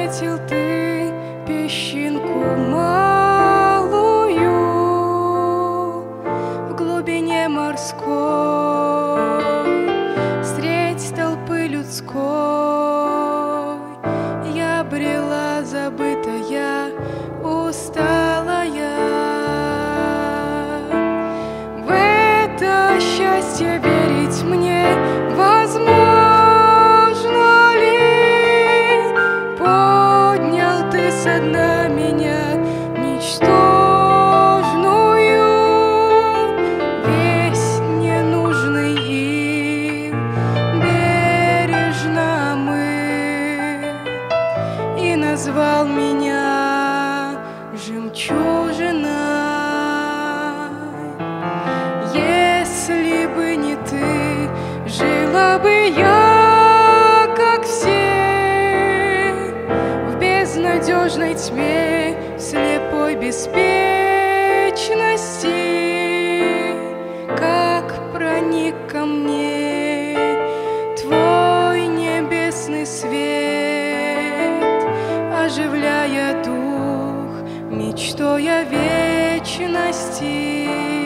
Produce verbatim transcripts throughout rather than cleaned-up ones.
заметил ты песчинку малую в глубине морской, средь толпы людской я брела забытая, усталая. В это счастье верить мне возможно ли? Поднял ты со дна меня ничтожную, весь ненужный им бережно мыл и назвал меня жемчужиной. Если бы не ты, жила бы я, как все, в безнадежной тьме, в слепой беспечности. Как проник ко мне твой небесный свет, оживляя дух мечтой о вечности.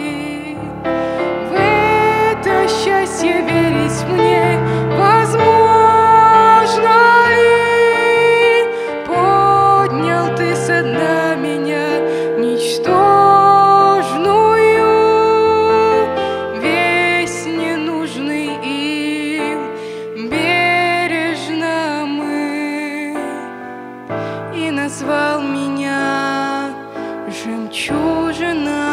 В это счастье верить мне возможно ли? Поднял ты со дна меня ничтожную, весь ненужный им бережно мыл и назвал меня жемчужиной.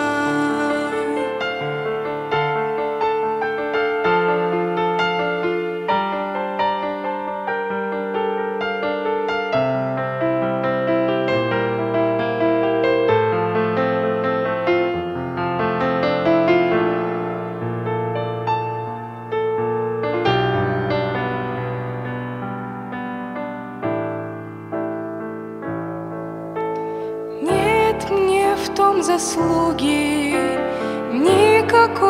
Нет мне в том заслуги никакой,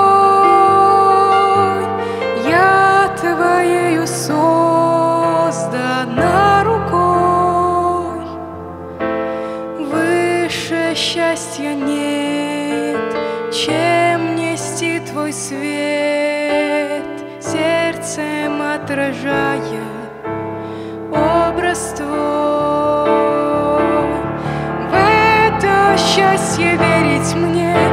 я твоею создана рукой. Выше счастья нет, чем нести твой свет, сердцем отражая образ твой. В это счастье верить мне